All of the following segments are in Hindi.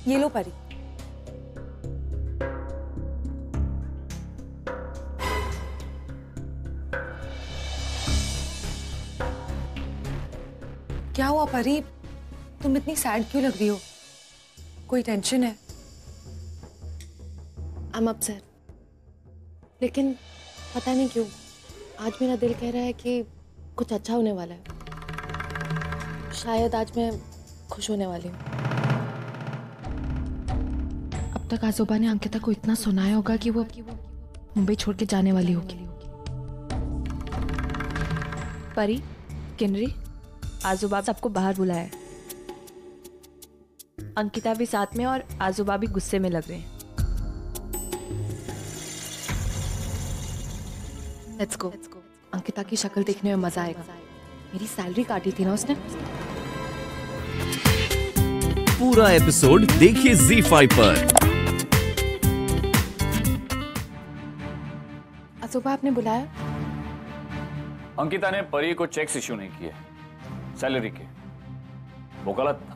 ये लो परी। क्या हुआ परी, तुम इतनी सैड क्यों लग रही हो? कोई टेंशन है? I'm upset. लेकिन पता नहीं क्यों आज मेरा दिल कह रहा है कि कुछ अच्छा होने वाला है। शायद आज मैं खुश होने वाली हूँ। अब तक आजोबा ने अंकिता को इतना सुनाया होगा कि वो मुंबई छोड़ के जाने वाली होगी। परी, किन्नरी, आजोबा सबको बाहर बुलाया है। अंकिता भी साथ में और आजोबा भी गुस्से में लग रहे हैं। Let's go. अंकिता की शक्ल देखने में मजा आएगा। मेरी सैलरी काटी थी ना उसने। पूरा एपिसोड देखिए ZEE5 पर। आजोबा आपने बुलाया? अंकिता ने परी को चेक्स इश्यू नहीं किए सैलरी के, वो गलत था।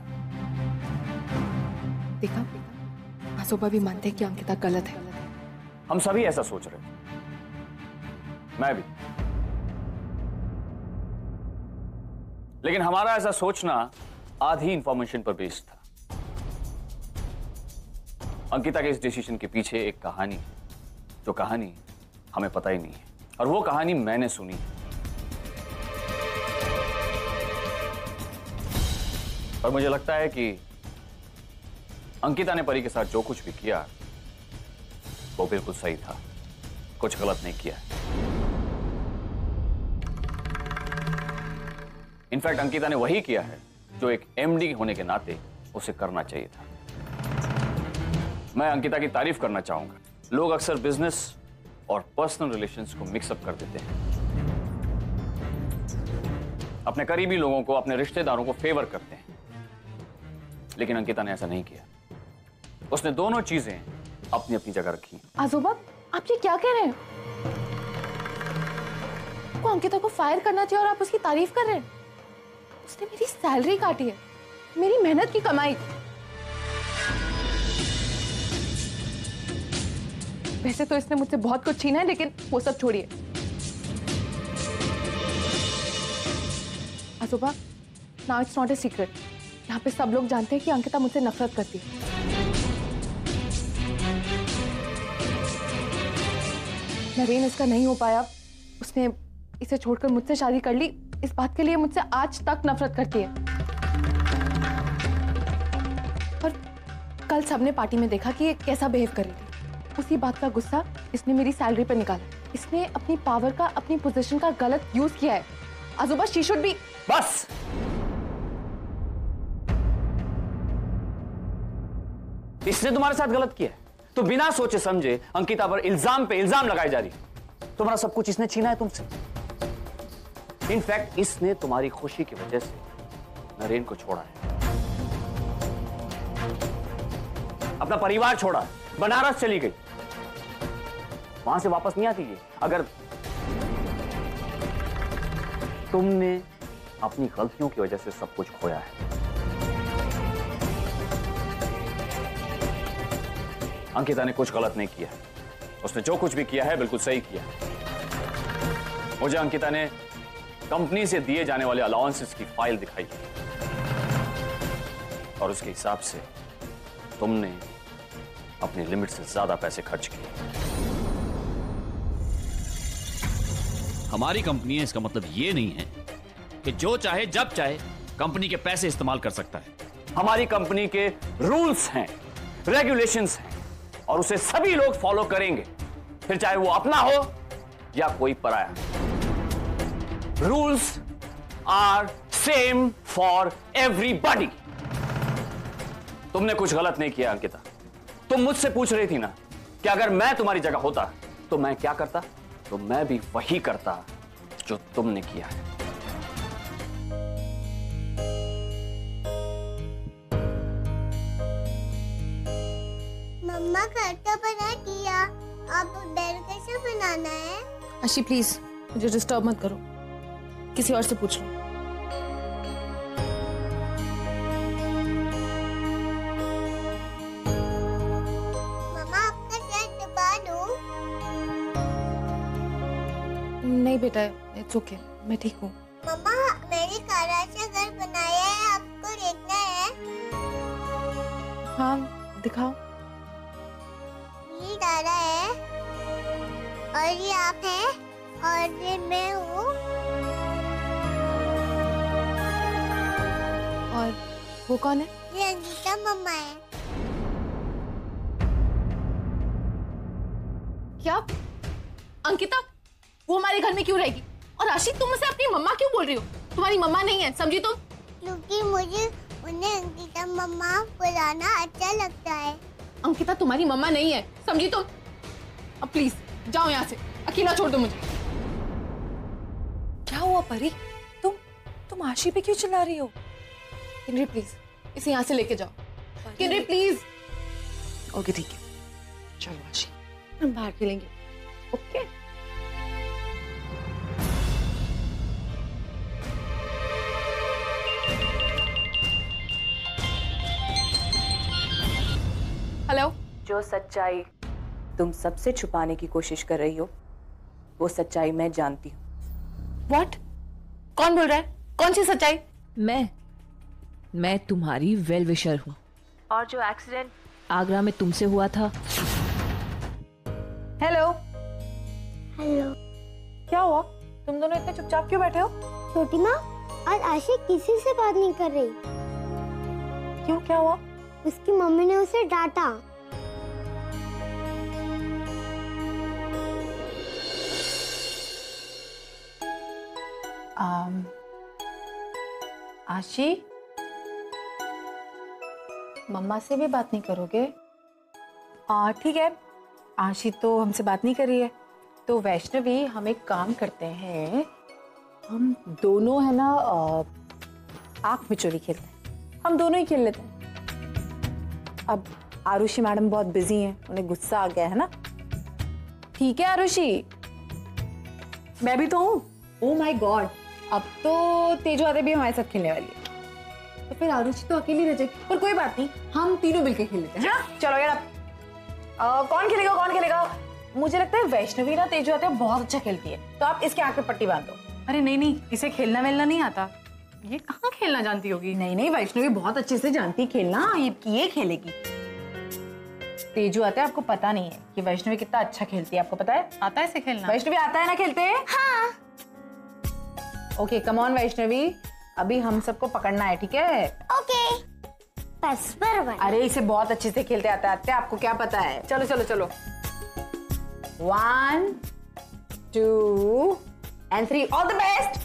देखा, आजोबा भी मानते हैं कि अंकिता गलत है। हम सभी ऐसा सोच रहे थे, मैं भी। लेकिन हमारा ऐसा सोचना आधी इंफॉर्मेशन पर बेस्ड था। अंकिता के इस डिसीजन के पीछे एक कहानी है, जो कहानी हमें पता ही नहीं है, और वो कहानी मैंने सुनी है। और मुझे लगता है कि अंकिता ने परी के साथ जो कुछ भी किया वो बिल्कुल सही था, कुछ गलत नहीं किया। इनफैक्ट अंकिता ने वही किया है जो एक एमडी होने के नाते उसे करना चाहिए था। मैं अंकिता की तारीफ करना चाहूंगा। लोग अक्सर बिजनेस और पर्सनल रिलेशंस को मिक्सअप कर देते हैं, अपने करीबी लोगों को, अपने रिश्तेदारों को फेवर करते हैं, लेकिन अंकिता ने ऐसा नहीं किया। उसने दोनों चीजें अपनी अपनी जगह रखी। आजोबा, आप ये क्या कह रहे हैं? को अंकिता को फायर करना चाहिए और आप उसकी तारीफ कर रहे हैं? उसने मेरी सैलरी काटी है, मेरी मेहनत की कमाई। वैसे तो इसने मुझसे बहुत कुछ छीना है, लेकिन वो सब छोड़िए। आजोबा, now it's not a secret. यहाँ पे सब लोग जानते हैं कि अंकिता मुझसे नफरत करती है। नरेन इसका नहीं हो पाया, उसने इसे छोड़कर मुझसे शादी कर ली। इस बात के लिए मुझसे आज तक नफरत करती है। और कल सबने पार्टी में देखा कि ये कैसा बिहेव कर रही थी। उसी बात का गुस्सा इसने मेरी सैलरी पर निकाला। इसने अपनी पावर का, अपनी पोजीशन का गलत यूज किया है। आजोबा, शी शुड बी। बस, इसने तुम्हारे साथ गलत किया है तो बिना सोचे समझे अंकिता पर इल्जाम पे इल्जाम लगाए जा रही है। तुम्हारा सब कुछ इसने छीना है तुमसे। इनफैक्ट इसने तुम्हारी खुशी की वजह से नरेन को छोड़ा है, अपना परिवार छोड़ा, बनारस चली गई, वहां से वापस नहीं आती है। अगर तुमने अपनी गलतियों की वजह से सब कुछ खोया है। अंकिता ने कुछ गलत नहीं किया, उसने जो कुछ भी किया है बिल्कुल सही किया। मुझे अंकिता ने कंपनी से दिए जाने वाले अलाउंसेस की फाइल दिखाई और उसके हिसाब से तुमने अपनी लिमिट से ज्यादा पैसे खर्च किए। हमारी कंपनी है, इसका मतलब ये नहीं है कि जो चाहे जब चाहे कंपनी के पैसे इस्तेमाल कर सकता है। हमारी कंपनी के रूल्स हैं, रेगुलेशंस हैं, और उसे सभी लोग फॉलो करेंगे, फिर चाहे वो अपना हो या कोई पराया। Rules are same for everybody. तुमने कुछ गलत नहीं किया अंकिता। तुम मुझसे पूछ रही थी ना कि अगर मैं तुम्हारी जगह होता तो मैं क्या करता, तो मैं भी वही करता जो तुमने किया है। मम्मा खट्टा बना दिया, अब बेल कैसे बनाना है? अशी प्लीज मुझे डिस्टर्ब मत करो, किसी और से पूछ लो। नहीं बेटा, इट्स ओके, मैं ठीक हूँ। मम्मा मैंने कारा सा घर बनाया है, आपको देखना है? हाँ दिखाओ। ये तारा है और ये आप हैं और ये मैं हूँ। और वो कौन है? ये अंकिता मम्मा है। क्या अंकिता वो हमारे घर में क्यों रहेगी? और आशी तुम उसे अपनी मम्मा क्यों बोल रही हो? तुम्हारी मम्मा नहीं है, समझी तुम? क्योंकि मुझे उन्हें अंकिता मम्मा बुलाना अच्छा लगता है। अंकिता तुम्हारी मम्मा नहीं है, समझी तुम? अब प्लीज जाओ यहाँ से, अकेला छोड़ दो मुझे। क्या हुआ परी? तुम आशी पे क्यों चिल्ला रही हो? किन्नरी प्लीज इसे यहाँ से लेके जाओ। किन्नरी प्लीज। ओके ठीक है, चलो आशी हम बाहर खेलेंगे। Okay hello. जो सच्चाई तुम सबसे छुपाने की कोशिश कर रही हो, वो सच्चाई मैं जानती हूँ। व्हाट? कौन बोल रहा है? कौन सी सच्चाई? मैं तुम्हारी वेल विशर हूँ। और जो एक्सीडेंट आगरा में तुमसे हुआ था। हेलो। हेलो। क्या हुआ? तुम दोनों इतने चुपचाप क्यों बैठे हो? छोटी माँ आज आशी किसी से बात नहीं कर रही। क्यों, क्या हुआ? उसकी मम्मी ने उसे डांटा। आशी मम्मा से भी बात नहीं करोगे? ठीक है, आशी तो हमसे बात नहीं कर रही है, तो वैष्णवी हम एक काम करते हैं, हम दोनों है ना आंख मिचोली खेलते हैं, हम दोनों ही खेल लेते हैं। अब आरुषि मैडम बहुत बिजी हैं, उन्हें गुस्सा आ गया है ना। ठीक है आरुषि, मैं भी तो हूँ। ओह माय गॉड, अब तो तेजो आदि भी हमारे साथ खेलने वाली है, तो फिर आरुषि तो अकेली रह जाएगी। पर कोई बात नहीं, हम तीनों मिलकर खेल लेते हैं। हाँ? चलो यार, कौन खेलेगा? मुझे लगता है वैष्णवी ना तेजो आते बहुत अच्छा खेलती है, तो आप इसके आंख पे पट्टी बांध दो। अरे नहीं, इसे खेलना वेलना नहीं आता। ये कहाँ खेलना जानती होगी? नहीं, वैष्णवी बहुत अच्छे से जानती है खेलना, ये खेलेगी। तेजो आते आपको पता नहीं है कि वैष्णवी कितना अच्छा खेलती है, आपको पता है? आता है इसे खेलना? वैष्णवी आता है ना खेलते? हाँ। ओके कम ऑन वैष्णवी, अभी हम सबको पकड़ना है, ठीक है? ओके बस बराबर। अरे इसे बहुत अच्छे से खेलते आता है, आपको क्या पता है? चलो 1 2 and 3, ऑल द बेस्ट।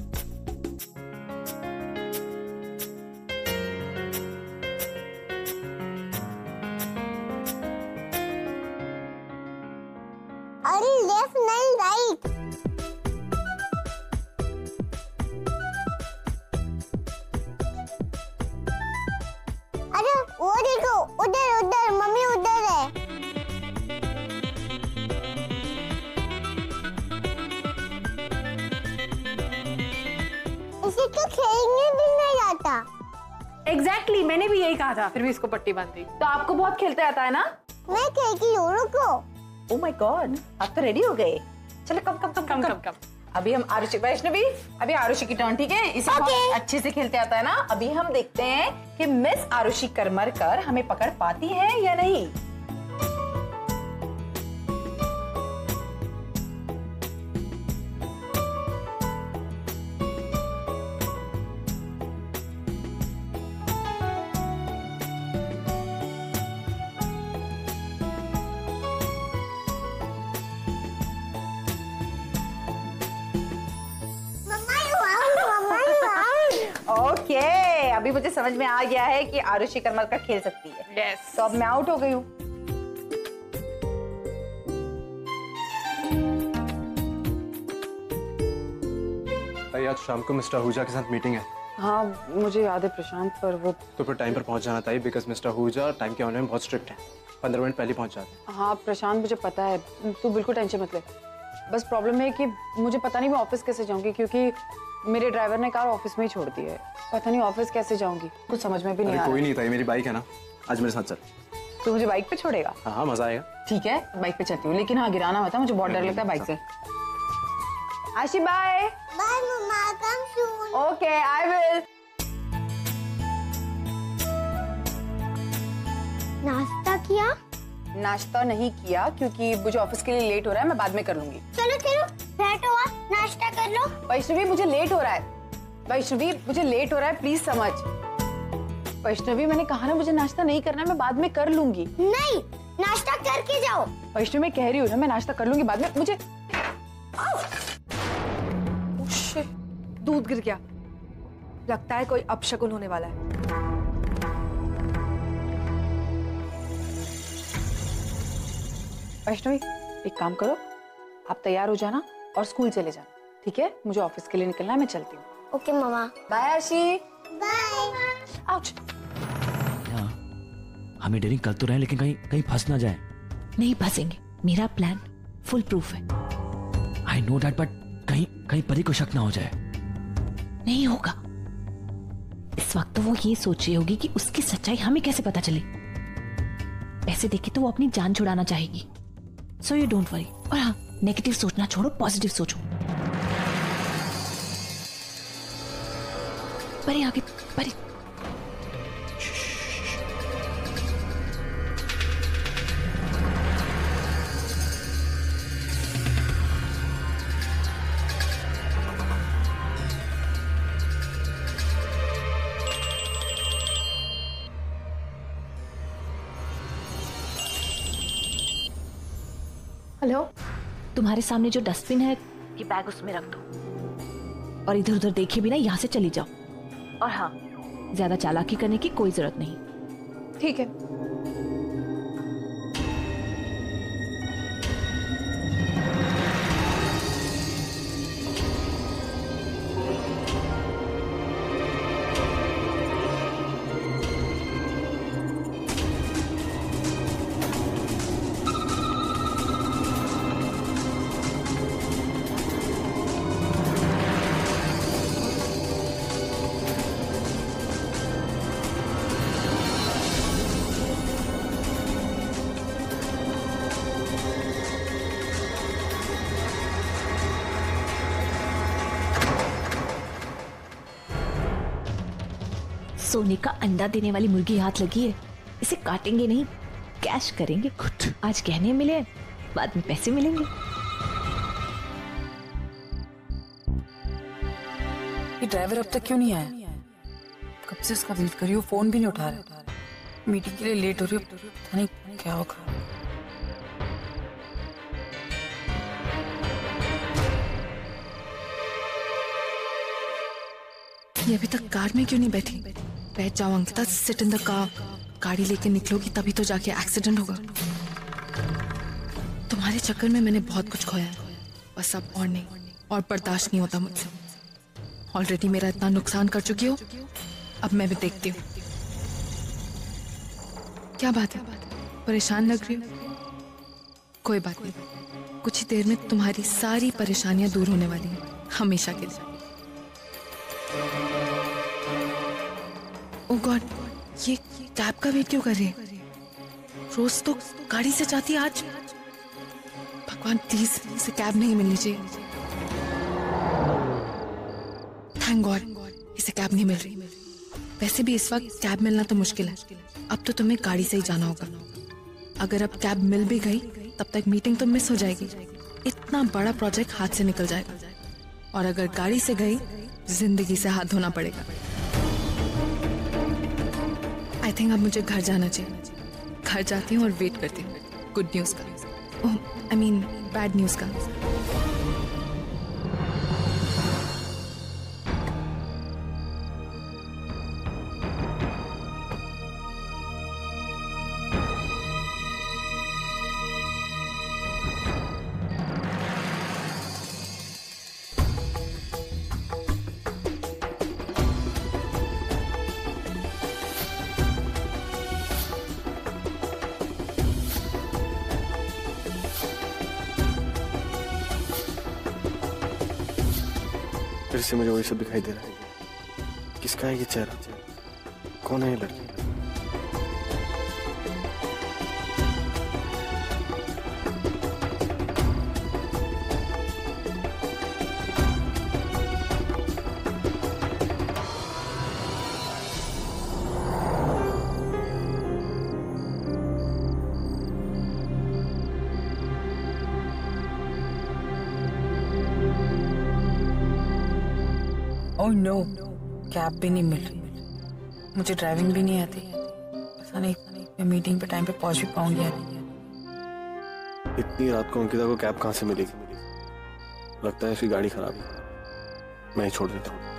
अरे लेफ्ट नहीं राइट। अरे वो देखो, उधर मम्मी उधर है। इसे तो खेलने भी नहीं आता। एग्जैक्टली, मैंने भी यही कहा था, फिर भी इसको पट्टी बांध दी। तो आपको बहुत खेलते आता है ना? मैं खेलती हूँ, रुको। ओह माय गॉड, आप तो रेडी हो गए। चलो कम। अभी हम आरुषि, वैष्णवी अभी आरुषि की टर्न, ठीक है? इसे बहुत अच्छे से खेलते आता है ना। अभी हम देखते हैं कि मिस आरुषि करमरकर हमें पकड़ पाती है या नहीं। ओके, अभी मुझे समझ में आ गया है कि आरुषि करमरकर खेल सकती है। Yes. तो अब मैं आउट हो गई हूँ। आज शाम को मिस्टर आहूजा के साथ मीटिंग है। हाँ मुझे याद है प्रशांत, पर वो तो फिर टाइम पर पहुंच जाना चाहिए, बिकॉज मिस्टर आहूजा टाइम के मामले में बहुत स्ट्रिक्ट है। 15 मिनट पहले पहुंच जाते हैं। हाँ प्रशांत मुझे पता है, तू बिल्कुल टेंशन मत ले। बस प्रॉब्लम है कि मुझे पता नहीं मैं ऑफिस कैसे जाऊंगी, क्योंकि मेरे ड्राइवर ने कार ऑफिस में ही छोड़ दी है। पता नहीं ऑफिस कैसे जाऊंगी, कुछ समझ में भी नहीं आ रहा। कोई नहीं था, ये मेरी बाइक है ना, आज मेरे साथ चल। तो मुझे बाइक पे छोड़ेगा? हाँ मजा आएगा। ठीक है बाइक पे चलती हूँ, लेकिन हाँ गिराना मत, मुझे बहुत डर लगता है बाइक से। Aashi bye. Bye mamma, come soon. Okay I will. नाश्ता किया? नाश्ता नहीं किया क्योंकि मुझे ऑफिस के लिए लेट हो रहा है, मैं बाद में कर लूंगी। चलो चलो बैठो, आप नाश्ता कर लो। वैष्णवी मुझे लेट हो रहा है, वैष्णवी मुझे लेट हो रहा है, प्लीज समझ। वैष्णवी मैंने कहा ना मुझे नाश्ता नहीं करना, मैं बाद में कर लूंगी। नहीं, नाश्ता करके जाओ। वैष्णवी मैं कह रही हूँ ना मैं नाश्ता कर लूंगी बाद में। मुझे दूध गिर गया, लगता है कोई अपशकुन होने वाला है। वैष्णवी एक काम करो, आप तैयार हो जाना और स्कूल चले जाना, ठीक है? मुझे ऑफिस के लिए निकलना है, मैं चलती हूँ। Okay mamma. Bye Aashi. Bye. Ouch. हमें डेरिंग कर तो रहे हैं लेकिन कहीं कहीं फंस ना जाए। नहीं फंसेंगे, मेरा प्लान फुल प्रूफ है। आई नो दैट, बट कहीं कहीं परी को शक ना हो जाए। नहीं होगा। इस वक्त तो वो ये सोच रही होगी कि उसकी सच्चाई हमें कैसे पता चले। पैसे देके तो वो अपनी जान छुड़ाना चाहेगी। So you don't worry. और हाँ, नेगेटिव सोचना छोड़ो, पॉजिटिव सोचो। परी आगे, परी। हेलो, तुम्हारे सामने जो डस्टबिन है, ये बैग उसमें रख दो और इधर उधर देखे बिना यहाँ से चली जाओ। और हाँ, ज्यादा चालाकी करने की कोई जरूरत नहीं। ठीक है। सोने का अंडा देने वाली मुर्गी हाथ लगी है, इसे काटेंगे नहीं, कैश करेंगे। आज गहने मिले, बाद में पैसे मिलेंगे। ये ड्राइवर अब तक क्यों नहीं आया? कब से उसका वेट कर रही हूँ, फोन भी नहीं उठा रहा। मीटिंग के लिए लेट हो रही हूँ, पता नहीं क्या होगा। ये अभी तक कार में क्यों नहीं बैठी? बैठ जाओ Ankita, sit in the car. गाड़ी लेके निकलोगी तभी तो जाके एक्सीडेंट होगा। तुम्हारे चक्कर में मैंने बहुत कुछ खोया है, बस अब और नहीं, और बर्दाश्त नहीं होता मुझसे। ऑलरेडी मेरा इतना नुकसान कर चुकी हो, अब मैं भी देखती हूँ। क्या बात है, परेशान लग रही हो? कोई बात नहीं, कुछ ही देर में तुम्हारी सारी परेशानियां दूर होने वाली हैं, हमेशा के लिए। ओह गॉड, ये कैब का वेट क्यों कर रही है? रोज तो गाड़ी से जाती है, आज भगवान प्लीज इसे कैब नहीं मिलनी चाहिए। थैंक गॉड इसे कैब नहीं मिल रही। वैसे भी इस वक्त कैब मिलना तो मुश्किल है, अब तो तुम्हें गाड़ी से ही जाना होगा। अगर अब कैब मिल भी गई तब तक मीटिंग तो मिस हो जाएगी, इतना बड़ा प्रोजेक्ट हाथ से निकल जाएगा। और अगर गाड़ी से गई, जिंदगी से हाथ धोना पड़ेगा। आई थिंक अब मुझे घर जाना चाहिए। घर जाती हूँ और वेट करती हूँ गुड न्यूज़ का, आई मीन बैड न्यूज़ का। फिर से मुझे वही सब दिखाई दे रहा है। किसका है ये चेहरा? कौन है ये लड़की? ओह नो, कैब भी नहीं मिल रही, मुझे ड्राइविंग भी नहीं आती, पता नहीं मैं मीटिंग पे टाइम पे पहुंच भी पाऊंगी या नहीं। इतनी रात को अंकिता को कैब कहाँ से मिलेगी? लगता है इसकी गाड़ी खराब है, मैं ही छोड़ देता हूँ।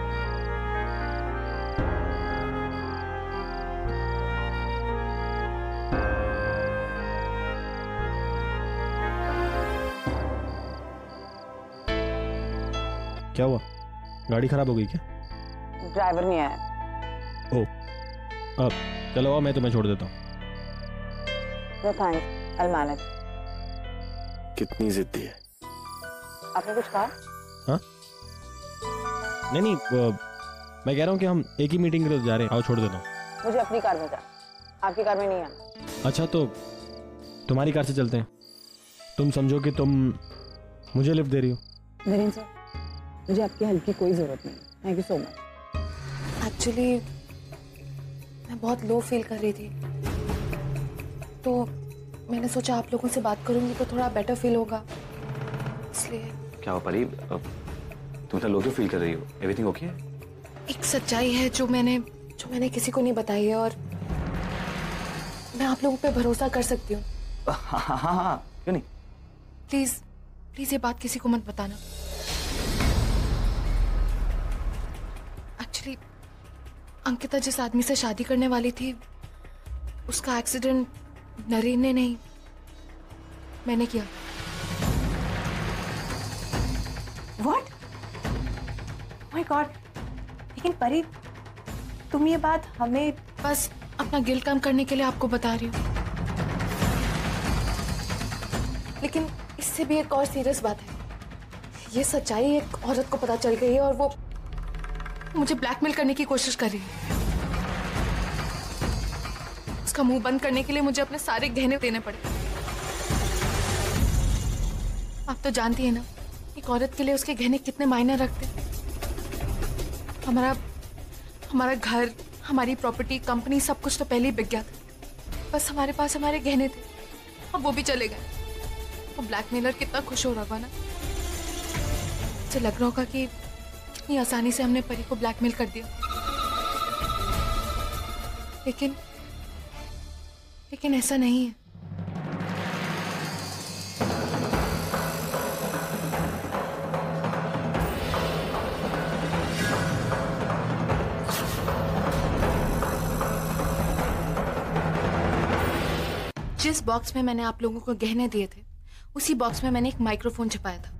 क्या हुआ? गाड़ी खराब हो गई क्या? ड्राइवर नहीं आया। ओ, अब चलो मैं तुम्हें छोड़ देता हूँ। No thanks, I'll manage. कितनी जिद्दी है। आपने कुछ कहा? हाँ? नहीं, मैं कह रहा हूँ कि हम एक ही मीटिंग के लिए जा रहे हैं। आओ छोड़ देता हूँ। मुझे अपनी कार में जाना, आपकी कार में नहीं आना। अच्छा तो तुम्हारी कार से चलते हैं। तुम समझो कि तुम मुझे लिफ्ट दे रही हो। नरेंद्र सर, मुझे आपकी हेल्प की कोई जरूरत नहीं। Thank you so much. Actually मैं बहुत लो फील कर रही थी, तो मैंने सोचा आप लोगों से बात करूंगी तो थोड़ा बेटर फील होगा, इसलिए। क्या हो परी, तुम इतना लो क्यों फील कर रही हो? एवरीथिंग ओके है? एक सच्चाई है जो मैंने किसी को नहीं बताई है, और मैं आप लोगों पे भरोसा कर सकती हूँ। हाँ, क्यों नहीं? प्लीज प्लीज ये बात किसी को मत बताना। एक्चुअली अंकिता जिस आदमी से शादी करने वाली थी, उसका एक्सीडेंट नरेन ने नहीं, मैंने किया। What? My God! लेकिन परी, तुम ये बात हमें बस अपना गिल्ट कम करने के लिए आपको बता रही हूँ, लेकिन इससे भी एक और सीरियस बात है। ये सच्चाई एक औरत को पता चल गई है और वो मुझे ब्लैकमेल करने की कोशिश कर रही है। उसका मुंह बंद करने के लिए मुझे अपने सारे गहने देने पड़े। आप तो जानती है ना, एक औरत के लिए उसके गहने कितने मायने रखते हैं। हमारा घर, हमारी प्रॉपर्टी, कंपनी, सब कुछ तो पहले ही बिक गया था। बस हमारे पास हमारे गहने थे, अब वो भी चले गए। वो ब्लैकमेलर कितना खुश हो रहा होगा ना। मुझे लग रहा होगा कि कितनी आसानी से हमने परी को ब्लैकमेल कर दिया, लेकिन ऐसा नहीं है। जिस बॉक्स में मैंने आप लोगों को गहने दिए थे, उसी बॉक्स में मैंने एक माइक्रोफोन छिपाया था,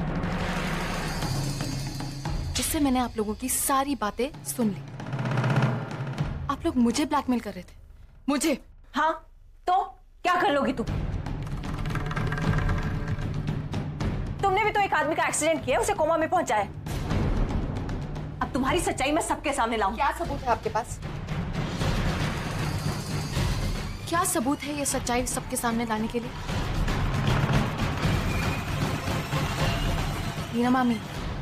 जिससे मैंने आप लोगों की सारी बातें सुन ली। आप लोग मुझे ब्लैकमेल कर रहे थे, मुझे। हाँ, तो क्या कर लोगी तुम? तुमने भी तो एक आदमी का एक्सीडेंट किया, उसे कोमा में पहुंचाया। अब तुम्हारी सच्चाई मैं सबके सामने लाऊं। क्या सबूत है आपके पास? क्या सबूत है ये सच्चाई सबके सामने लाने के लिए? मीना मामी,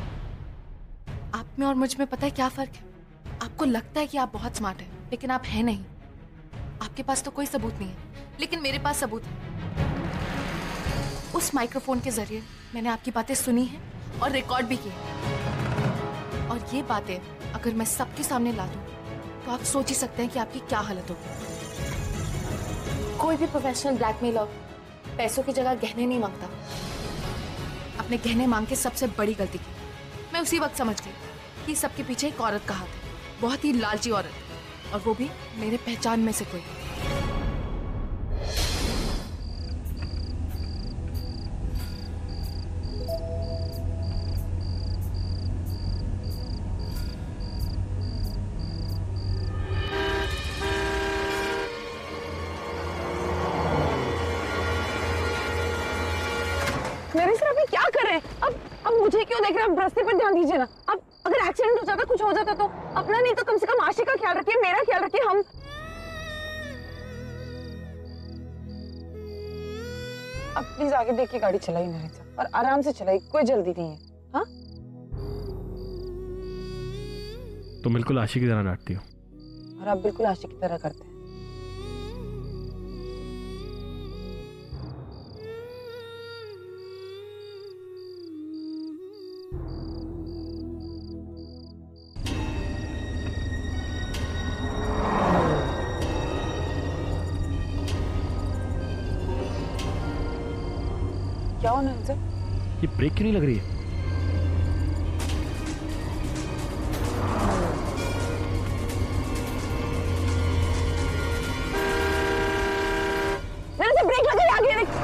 आप में और मुझ में पता है क्या फर्क है? आपको लगता है कि आप बहुत स्मार्ट हैं, लेकिन आप हैं नहीं। आपके पास तो कोई सबूत नहीं है, लेकिन मेरे पास सबूत है। उस माइक्रोफोन के जरिए मैंने आपकी बातें सुनी हैं और रिकॉर्ड भी की है। और ये बातें अगर मैं सबके सामने ला दूं, तो आप सोच ही सकते हैं कि आपकी क्या हालत होगी। कोई भी प्रोफेशनल ब्लैकमेलर पैसों की जगह गहने नहीं मांगता। अपने गहने मांग के सबसे बड़ी गलती की। मैं उसी वक्त समझ गई कि सबके पीछे एक औरत का हाथ है, बहुत ही लालची औरत, और वो भी मेरे पहचान में से कोई। नरेंद्र सर, आप ये क्या कर रहे हैं? अब मुझे क्यों देख रहे हैं? आप रास्ते पर ध्यान दीजिए ना। अब अगर एक्सीडेंट हो जाता, कुछ हो जाता तो अपना नहीं तो कम से कम आशी का ख्याल रखिए, मेरा ख्याल रखिए। हम अब प्लीज आगे देखिए, गाड़ी चलाइए नरेंद्र सर, और आराम से चलाइए, कोई जल्दी नहीं है। हाँ, तुम बिल्कुल आशी की तरह डांटती हो। और आप बिल्कुल आशी की तरह करते हैं। क्या होना है? ये ब्रेक क्यों नहीं लग रही है? ब्रेक लग गई, आगे देख।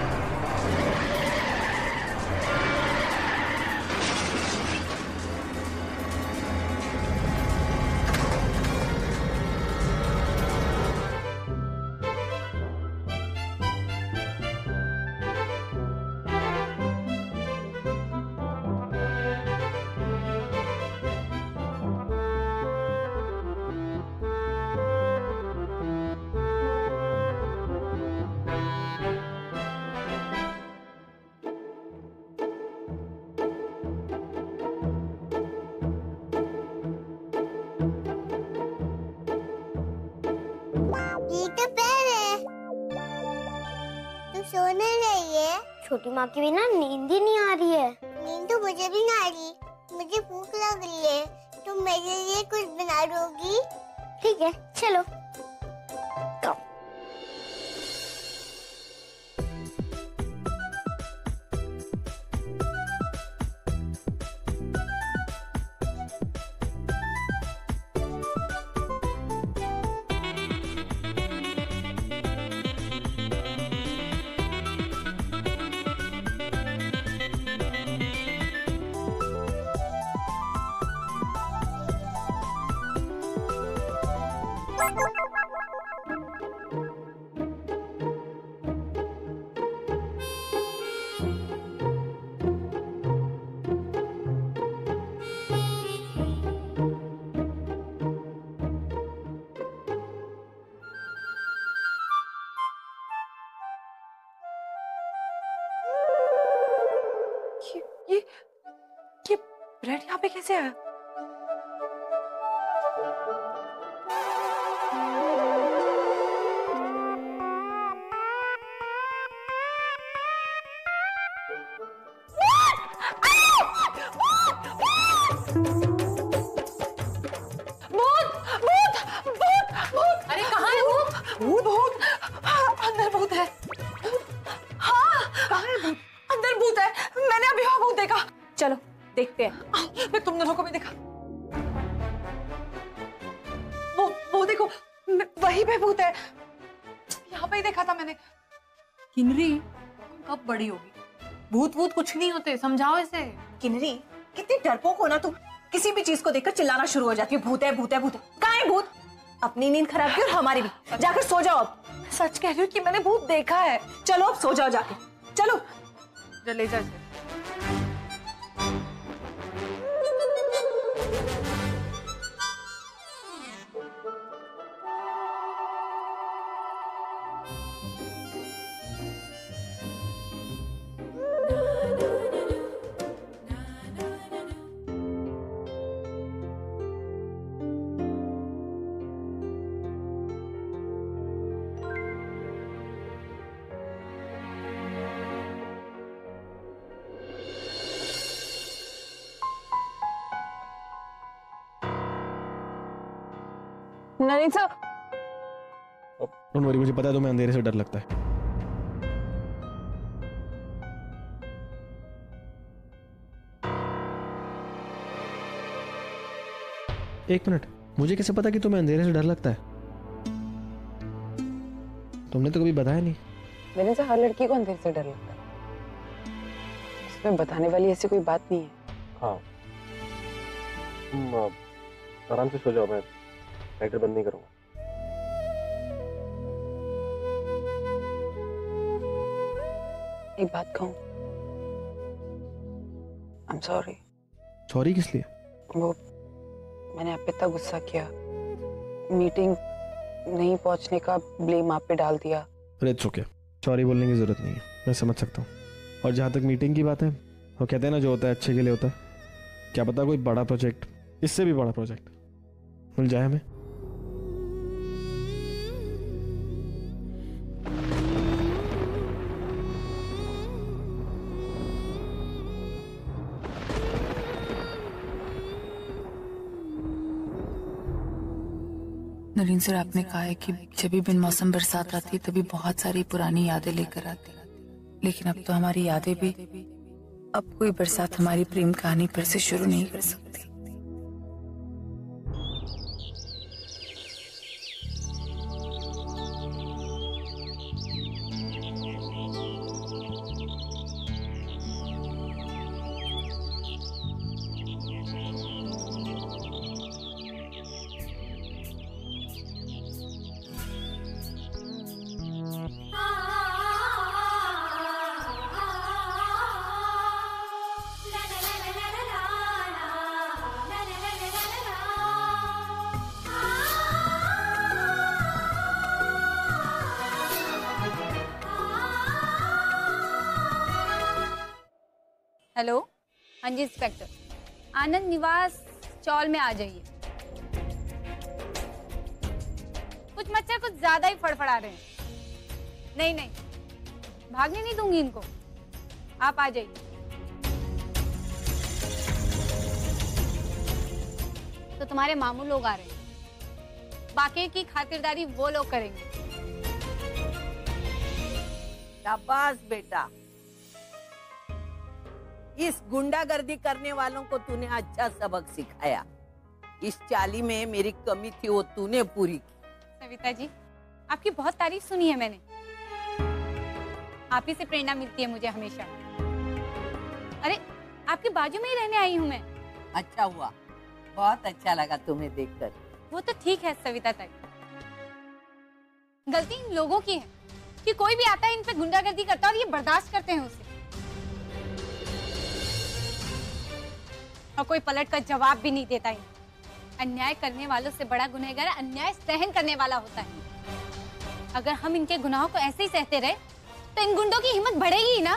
सोने रही है। छोटी माँ के बिना नींद ही नहीं आ रही है। नींद तो मुझे भी नहीं आ रही। मुझे भूख लग रही है। तुम मेरे लिए कुछ बना दोगी? ठीक है, चलो। ये ब्रेड यहाँ पे कैसे आया? अरे कहाँ है भूत? भूत अंदर भूत है। हाँ, कहाँ है भूत? अंदर भूत है। मैंने अभी वहाँ भूत देखा। चलो देखते हैं। मैं तुम दोनों को भी देखा। वो देखो, वहीं पे भूत है। यहाँ पे ही देखा था मैंने। किन्नरी कब बड़ी होगी? भूत वूत कुछ नहीं होते, समझाओ इसे। किन्नरी कितनी डरपोक हो ना तुम। किसी भी चीज को देखकर चिल्लाना शुरू हो जाती है, भूत है भूत है भूत है। कहाँ है भूत? अपनी नींद खराब की और हमारी भी। जाकर सो जाओ अब। सच कह रही हूँ कि मैंने भूत देखा है। चलो अब सो जाओ जाके। चलो ले जा इसे। नरेंद्र सर, डोंट वरी, मुझे पता है तुम्हें अंधेरे से डर लगता है। एक मिनट, मुझे कैसे पता कि तुम्हें अंधेरे से डर लगता है? तुमने तो कभी बताया नहीं। नरेंद्र सर, हर लड़की को अंधेरे से डर लगता है। इसमें बताने वाली ऐसी कोई बात नहीं है। हाँ, तुम आराम से सो जाओ, मैं लाइटर बंद नहीं करूंगा। एक बात कहूं, I'm sorry। सॉरी किस लिए? वो मैंने आप पे इतना गुस्सा किया, मीटिंग नहीं पहुंचने का ब्लेम आप पे डाल दिया। अरे इट्स ओके, सॉरी बोलने की जरूरत नहीं है, मैं समझ सकता हूँ। और जहाँ तक मीटिंग की बात है, वो कहते हैं ना, जो होता है अच्छे के लिए होता है। क्या पता कोई बड़ा प्रोजेक्ट, इससे भी बड़ा प्रोजेक्ट मिल जाए हमें। नरेंद्र सर, आपने कहा है कि जब भी बिन मौसम बरसात आती है तभी बहुत सारी पुरानी यादें लेकर आती है। लेकिन अब तो हमारी यादें भी, अब कोई बरसात हमारी प्रेम कहानी फिर से शुरू नहीं कर सकती। हेलो, हाँ जी इंस्पेक्टर, आनंद निवास चौल में आ जाइए। कुछ मच्छर कुछ ज्यादा ही फड़फड़ा रहे हैं। नहीं नहीं, भागने नहीं दूंगी इनको, आप आ जाइए। तो तुम्हारे मामू लोग आ रहे हैं, बाकी की खातिरदारी वो लोग करेंगे। शाबाश बेटा, इस गुंडागर्दी करने वालों को तूने अच्छा सबक सिखाया। इस चाली में मेरी कमी थी वो तूने पूरी की। सविता जी, आपकी बहुत तारीफ सुनी है मैंने। आप ही से प्रेरणा मिलती है मुझे हमेशा। अरे, आपके बाजू में ही रहने आई हूँ मैं। अच्छा हुआ, बहुत अच्छा लगा तुम्हें देखकर। वो तो ठीक है सविता ताई, गलती इन लोगों की है कि कोई भी आता है इन पे गुंडागर्दी करता है और ये बर्दाश्त करते हैं उसे, और कोई पलट कर जवाब भी नहीं देता है। अन्याय करने वालों से बड़ा गुनहगार अन्याय सहन करने वाला होता है। अगर हम इनके गुनाहों को ऐसे ही सहते रहे तो इन गुंडों की हिम्मत बढ़ेगी ही ना।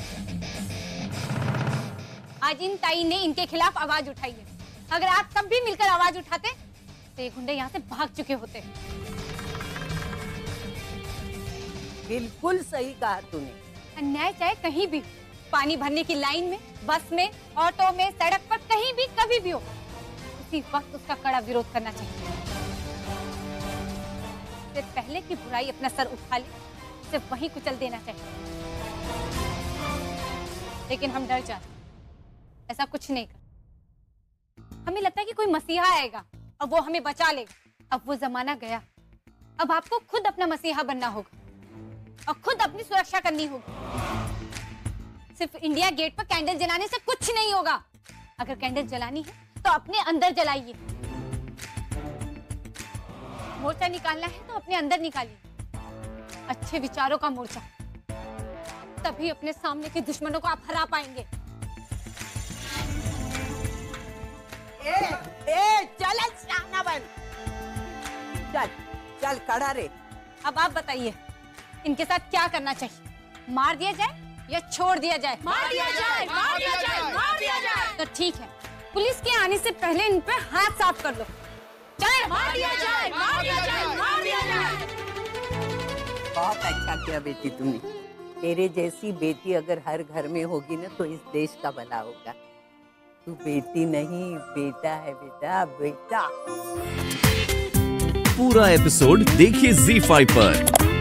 आज इन ताई ने इनके खिलाफ आवाज उठाई है। अगर आप सब भी मिलकर आवाज उठाते तो ये गुंडे यहाँ से भाग चुके होते। बिल्कुल सही कहा तूने। अन्याय चाहे कहीं भी, पानी भरने की लाइन में, बस में, ऑटो में, सड़क पर, कहीं भी कभी भी हो, उसी वक्त उसका कड़ा विरोध करना चाहिए। इससे पहले कि बुराई अपना सर उठा ले, उसे वहीं कुचल देना चाहिए। लेकिन हम डर जाते, ऐसा कुछ नहीं कर। हमें लगता है कि कोई मसीहा आएगा और वो हमें बचा लेगा। अब वो जमाना गया। अब आपको खुद अपना मसीहा बनना होगा और खुद अपनी सुरक्षा करनी होगी। सिर्फ इंडिया गेट पर कैंडल जलाने से कुछ नहीं होगा। अगर कैंडल जलानी है तो अपने अंदर जलाइए। मोर्चा निकालना है तो अपने अंदर निकालिए, अच्छे विचारों का मोर्चा। तभी अपने सामने के दुश्मनों को आप हरा पाएंगे। चल शाना बन, चल चल खड़ा रे। अब आप बताइए, इनके साथ क्या करना चाहिए? मार दिया जाए या छोड़ दिया जाए? मार दिया जाए, मार दिया जाए, मार दिया जाए। तो ठीक है, पुलिस के आने से पहले इन पे हाथ साफ कर लो। चल, मार दिया जाए, मार दिया जाए, मार दिया जाए। बहुत अच्छा किया बेटी तुमने। तेरे जैसी बेटी अगर हर घर में होगी ना तो इस देश का भला होगा। तू बेटी नहीं बेटा है बेटा, बेटा। पूरा एपिसोड देखिए ZEE5 पर।